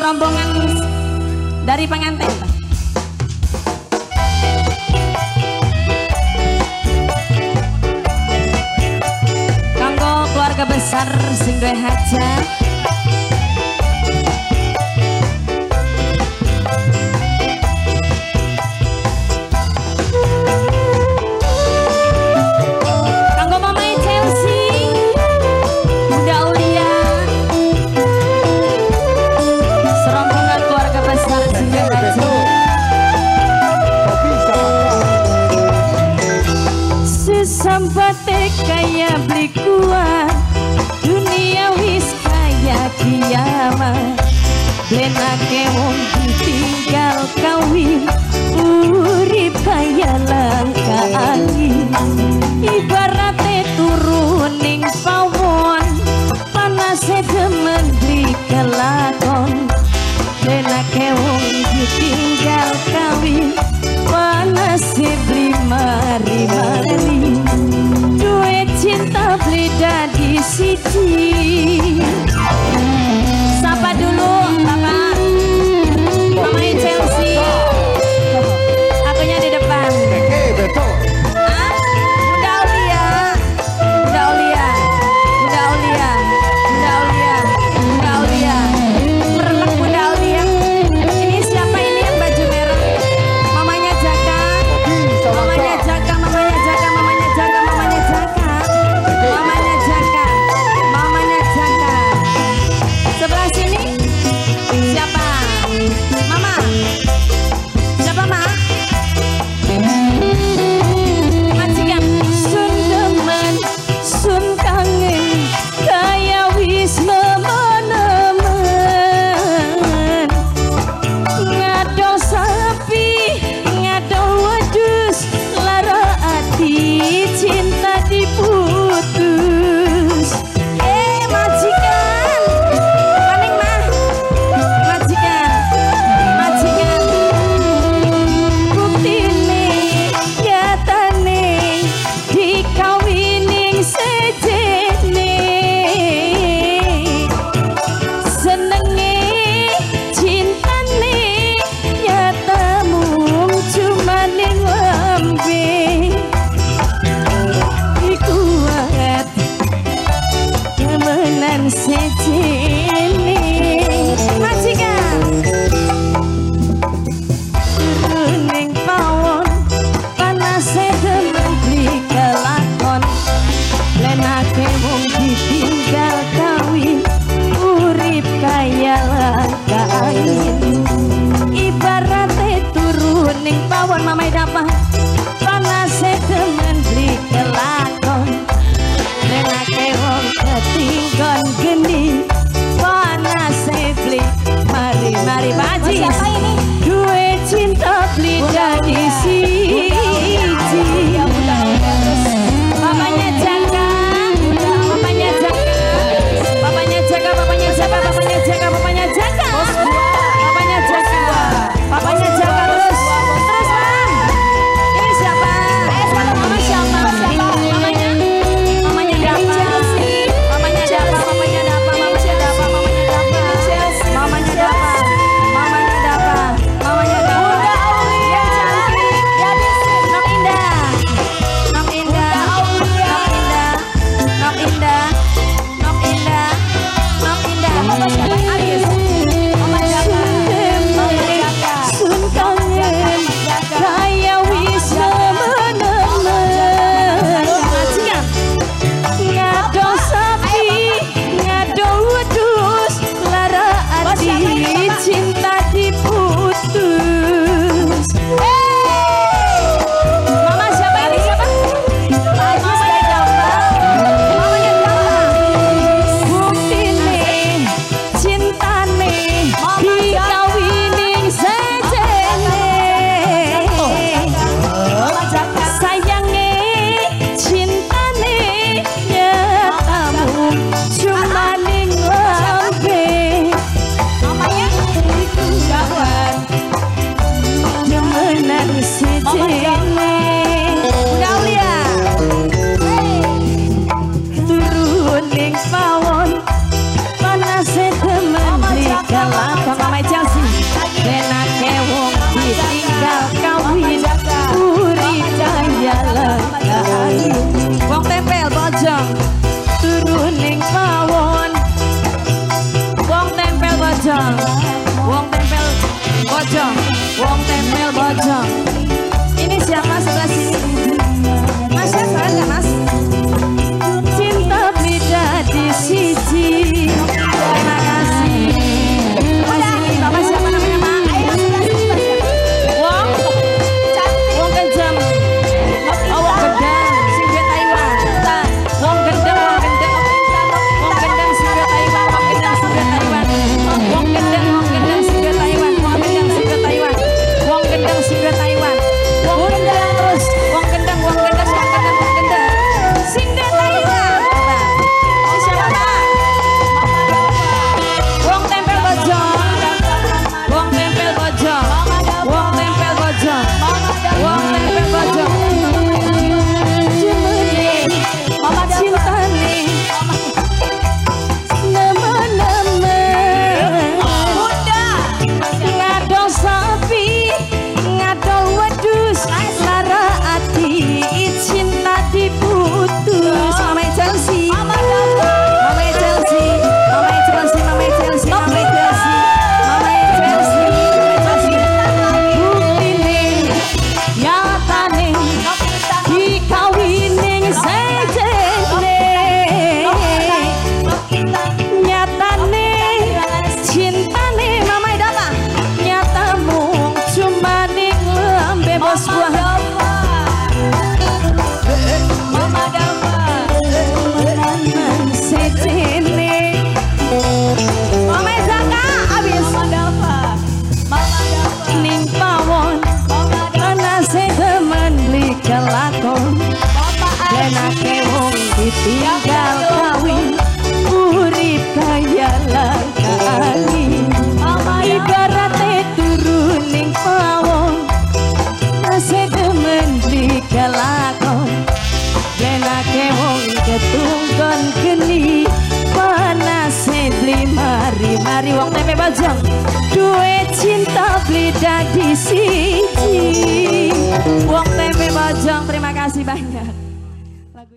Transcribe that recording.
serombongan dari pengantin. Kanggo keluarga besar sing duwe hajat. Sambate kaya beli kuat, dunia wis kaya kiamat. Benake wong ditinggal kawin, urip kaya langka angin. Ibarate turun ning pawon, panase demen beli kelakon. Benake wong ditinggal kawin, panase beli mari-mari. Cinta beli dadi siji. Sapa dulu Bapak Mamai Chelsea. Akunya di depan. Betul. Bunda Aulia. Bunda Aulia. Bunda Aulia. Bunda Aulia. Bunda Aulia. Merlek Bunda Aulia. Ini siapa ini yang baju merah? Mamanya Jaka. Mamanya Jaka, mamanya Jaka, mamanya Jaka, mamanya Jaka. Mamanya Jaka, mamanya tinggal kawin urip kaya langkani ibaratnya turuning pawon masih demen di kelakon benake wong ketungkon geni panase beli mari wong tempe bajang duit cinta beli dadi siji wong tempe bajang terima kasih banyak.